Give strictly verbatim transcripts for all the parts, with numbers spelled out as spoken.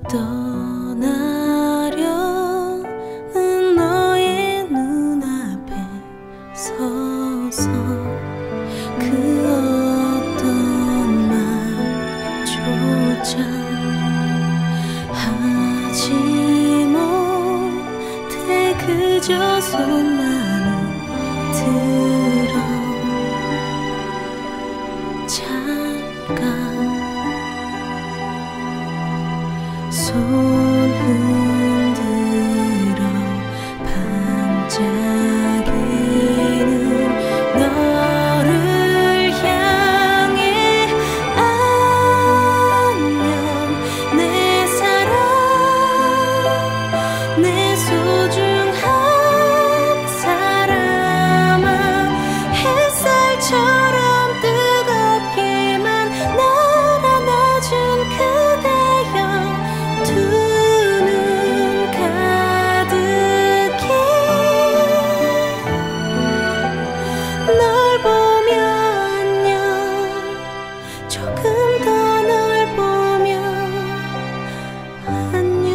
떠나려는 너의 눈앞에 서서 그 어떤 말조차 하지 못해 그저 손만을 들어 잠깐 손 흔들어 반짝이는 너를 향해 안녕 내 사랑 내 소중한 사람아 햇살처럼 뜨겁게만 날 안아준 그대여 두 눈 가득히 널 보며 안녕 조금 더 널 보며 안녕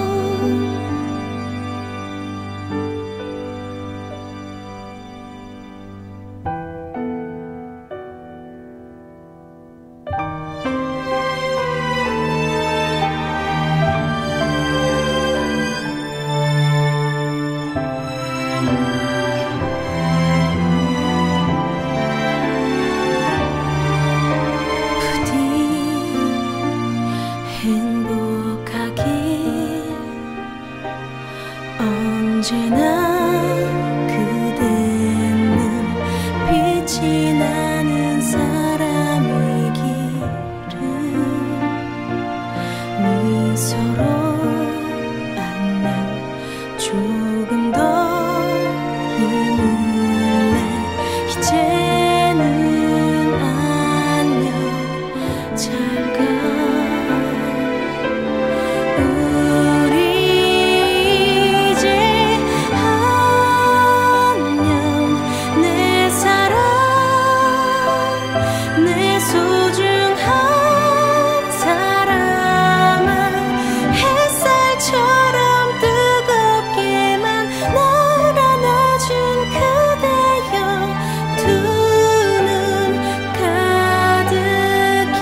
부디 행복하길 언제나 그대는 빛이 나는 사람이기를 미소로 안녕 조금 더 힘을 내 이제는 안녕 잘가 우리 이제 안녕 내 사랑 내 소중한 사람아 햇살처럼 뜨겁게만 날 안아준 그대여 두 눈 가득히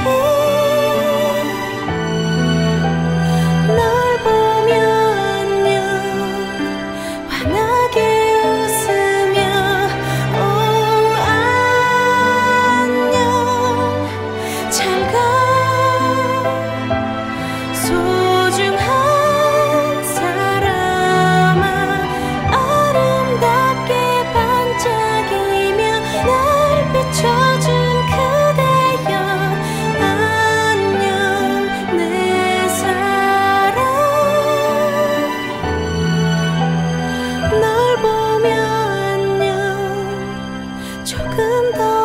널 보며 안녕 환하게 웃으며 오 안녕 잘가 소중한 사람아 아름답게 반짝이며 날 비춰준 그대여 안녕 내 사랑 널 보며 안녕 조금 더